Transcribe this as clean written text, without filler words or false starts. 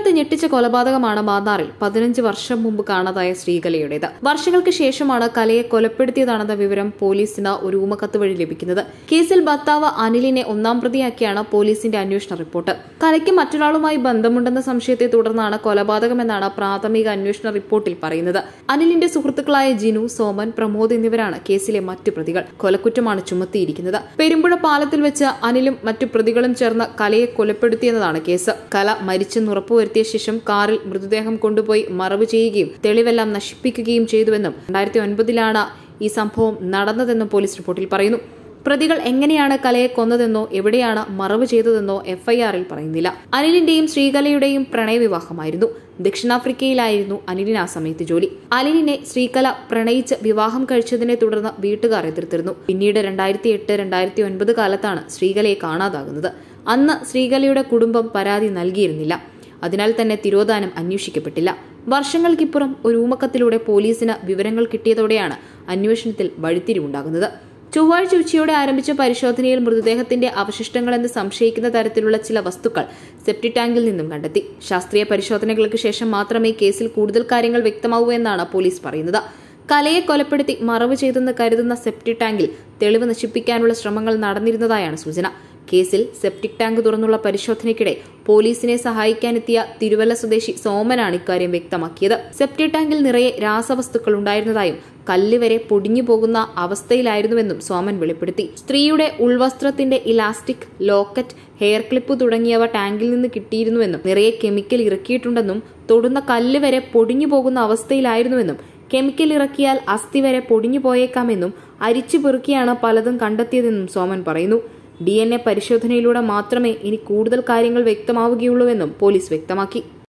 കുട്ടിക്കാലത്ത് ഞെട്ടിച്ച കൊലപാതകമാണ് മാന്നാറിൽ 15 വർഷം മുമ്പ് കാണാതായ ശ്രീകലയുടേത്. വർഷങ്ങൾക്ക് ശേഷമാണ് കലയെ കൊലപ്പെടുത്തിയതാണെന്ന വിവരം പോലീസിന് ഒരു ഊമക്കത്ത് വഴി ലഭിക്കുന്നത്. കേസിൽ ഭർത്താവ് അനിലിനെ ഒന്നാം പ്രതിയാക്കിയാണ് പോലീസിന്റെ അന്വേഷണ റിപ്പോർട്ട്. കലയ്ക്ക് മറ്റൊരാളുമായി ബന്ധമുണ്ടെന്ന സംശയത്തെ തുടർന്നാണ് കൊലപാതകമെന്നാണ് പ്രാഥമിക അന്വേഷണ റിപ്പോർട്ടിൽ പറയുന്നത്. അനിലിന്റെ സുഹൃത്തുക്കളായ ജിനു, സോമൻ, പ്രമോദ് എന്നിവരാണ് കേസിലെ മറ്റു പ്രതികൾ. കൊലക്കുറ്റമാണ് ചുമത്തിയിരിക്കുന്നത്. പെരുമ്പുഴ പാലത്തിൽ വെച്ച് അനിലും മറ്റു പ്രതികളും ചേർന്ന് കലയെ കൊലപ്പെടുത്തിയെന്നതാണ് കേസ്. കല മരിച്ചെന്ന് ഉറപ്പുവരുത്തിയ ശേഷം കാറിൽ മൃതദേഹം കൊണ്ടുപോയി മറവ് ചെയ്യുകയും തെളിവെല്ലാം നശിപ്പിക്കുകയും ചെയ്തുവെന്നും 2009 ഈ സംഭവം നടന്നതെന്നും പോലീസ് റിപ്പോർട്ടിൽ പറയുന്നു. പ്രതികൾ എങ്ങനെയാണ് കലയെ കൊന്നതെന്നോ എവിടെയാണ് മറവ് ചെയ്തതെന്നോ എഫ്ഐആറിൽ പറയുന്നില്ല. അനിലിന്റെയും ശ്രീകലയുടെയും പ്രണയവിവാഹമായിരുന്നു. ദക്ഷിണാഫ്രിക്കയിലായിരുന്നു അനിലിന് ആ സമയത്ത് ജോലി. അനിലിനെ ശ്രീകല പ്രണയിച്ച് വിവാഹം കഴിച്ചതിനെ തുടർന്ന് വീട്ടുകാർ എതിർത്തിരുന്നു. പിന്നീട് 2008-2009 കാലത്താണ് ശ്രീകലയെ കാണാതാകുന്നത്. അന്ന് ശ്രീകലയുടെ കുടുംബം പരാതി നൽകിയിരുന്നില്ല. അതിനാൽ തന്നെ തിരോധാനം അന്വേഷിക്കപ്പെട്ടില്ല. വർഷങ്ങൾക്കിപ്പുറം ഒരു ഊമക്കത്തിലൂടെ പോലീസിന് വിവരങ്ങൾ കിട്ടിയതോടെയാണ് അന്വേഷണത്തിൽ വഴിത്തിരിവുണ്ടാകുന്നത്. ചൊവ്വാഴ്ച ഉച്ചയോടെ ആരംഭിച്ച പരിശോധനയിൽ മൃതദേഹത്തിന്റെ അവശിഷ്ടങ്ങളെന്ന് സംശയിക്കുന്ന തരത്തിലുള്ള ചില വസ്തുക്കൾ സെപ്റ്റിക് ടാങ്കിൽ നിന്നും കണ്ടെത്തി. ശാസ്ത്രീയ പരിശോധനകൾക്ക് ശേഷം മാത്രമേ കേസിൽ കൂടുതൽ കാര്യങ്ങൾ വ്യക്തമാവൂ എന്നാണ് പോലീസ് പറയുന്നത്. കലയെ കൊലപ്പെടുത്തി മറവ് ചെയ്തെന്ന് കരുതുന്ന സെപ്റ്റിക് ടാങ്കിൽ തെളിവ് നശിപ്പിക്കാനുള്ള ശ്രമങ്ങൾ നടന്നിരുന്നതായാണ് സൂചന. കേസിൽ സെപ്റ്റിക് ടാങ്ക് തുറന്നുള്ള പരിശോധനയ്ക്കിടെ പോലീസിനെ സഹായിക്കാനെത്തിയ തിരുവല്ല സ്വദേശി സോമനാണ് ഇക്കാര്യം വ്യക്തമാക്കിയത്. സെപ്റ്റിക് ടാങ്കിൽ നിറയെ രാസവസ്തുക്കൾ ഉണ്ടായിരുന്നതായും കല്ല് വരെ പൊടിഞ്ഞു പോകുന്ന അവസ്ഥയിലായിരുന്നുവെന്നും സോമൻ വെളിപ്പെടുത്തി. സ്ത്രീയുടെ ഉൾവസ്ത്രത്തിന്റെ ഇലാസ്റ്റിക്, ലോക്കറ്റ്, ഹെയർ ക്ലിപ്പ് തുടങ്ങിയവ ടാങ്കിൽ നിന്ന് കിട്ടിയിരുന്നുവെന്നും നിറയെ കെമിക്കൽ ഇറക്കിയിട്ടുണ്ടെന്നും തൊടുന്ന കല്ല് വരെ പൊടിഞ്ഞു പോകുന്ന അവസ്ഥയിലായിരുന്നുവെന്നും കെമിക്കൽ ഇറക്കിയാൽ അസ്ഥി വരെ പൊടിഞ്ഞു പോയേക്കാമെന്നും അരിച്ചു പെറുക്കിയാണ് പലതും കണ്ടെത്തിയതെന്നും സോമൻ പറയുന്നു. DNA പരിശോധനയിലൂടെ മാത്രമേ ഇനി കൂടുതൽ കാര്യങ്ങൾ വ്യക്തമാവുകയുള്ളൂവെന്നും പോലീസ് വ്യക്തമാക്കി.